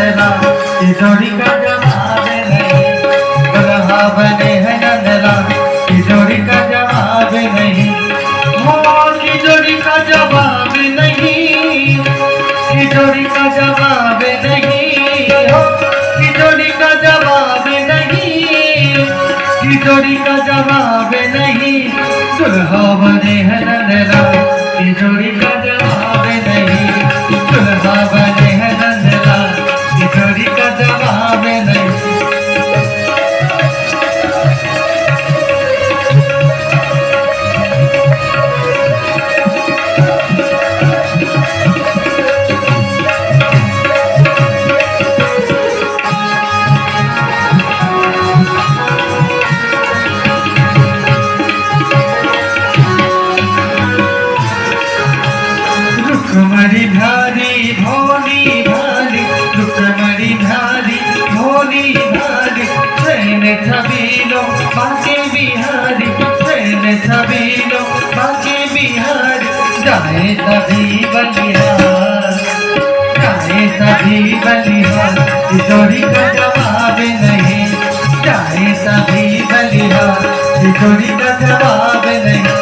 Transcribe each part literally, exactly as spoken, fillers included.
नंदला जोड़ी का जवाब नहीं, दुल्हा बने हैं नंदला जोड़ी का जवाब नहीं, की जोड़ी का जवाब नहीं, की जोड़ी का जवाब नहीं, की जोड़ी का जवाब नहीं, की जोड़ी का जवाब नहीं, दुल्हा बने हैं नंदला की जोड़ी का जवाब नहीं, दुल्हा बने हैं नंदला की जोड़ी का जवाब नहीं। रुकमणी भारी भोली भारी, रुकमणी भारी भोली भारी, ट्रेन छबीलो बाके बिहारी, ट्रेन छबीलो बाके बिहारी, जाए सभी बलिहार, जाए सभी बलिहार, जोड़ी का जवाब नहीं, जाए सभी बलिहार, जोड़ी का जवाब नहीं।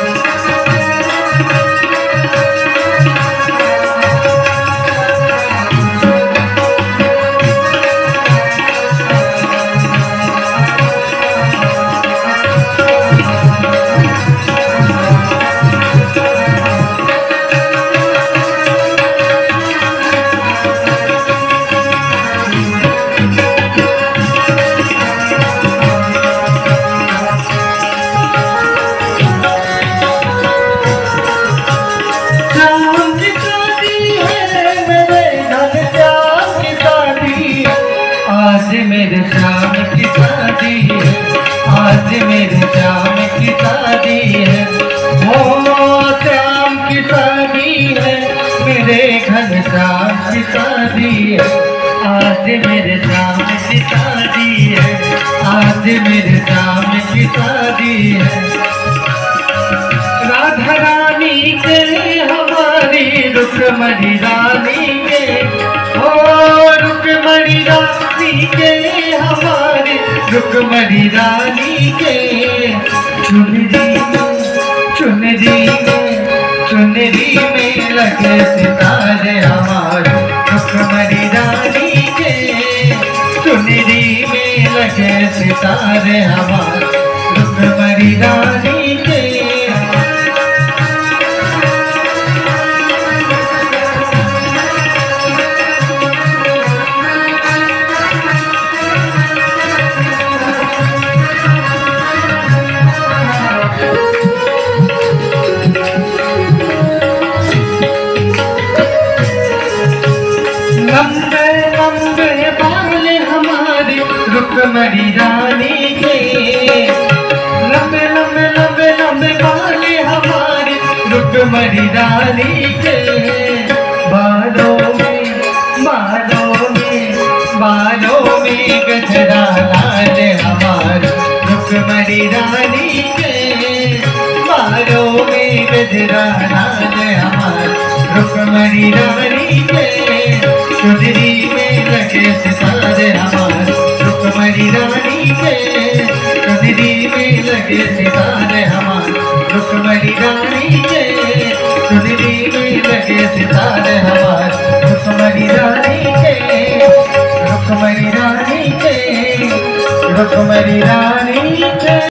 आज मेरे श्याम की शादी है, आज मेरे श्याम की शादी है, ओ श्याम की शादी है, मेरे घन श्याम की शादी है, आज मेरे श्याम की शादी है, आज मेरे श्याम की शादी है। राधा रानी के हमारी रुकमणी रानी के, ओ रुकमणी रानी के हमारी रुकमणी रानी के, चुनरी में चुनरी में चुनरी में लगे सितारे हमारे, रुकमणी रानी के चुनरी में लगे सितारे हमारे, रुकमणी रानी के। लंबे लंबे बाल हमारे रुकमणी रानी के, लंबे लंबे लंबे लंबे बाल हमारे रुकमणी रानी के, बालों में बालों में बालों में गजरा लाल हमारे रुकमणी रानी के, बालों में गजरा लाल हमारे रुकमणी रानी के, चुनरी में लगे सितारे हमारे रुकमणी रानी के, चुनरी में लगे सितारे हमारे रुकमणी रानी के, चुनरी में लगे सितारे हमारे रुकमणी रानी के, रुकमणी रानी के, रुकमणी रानी के।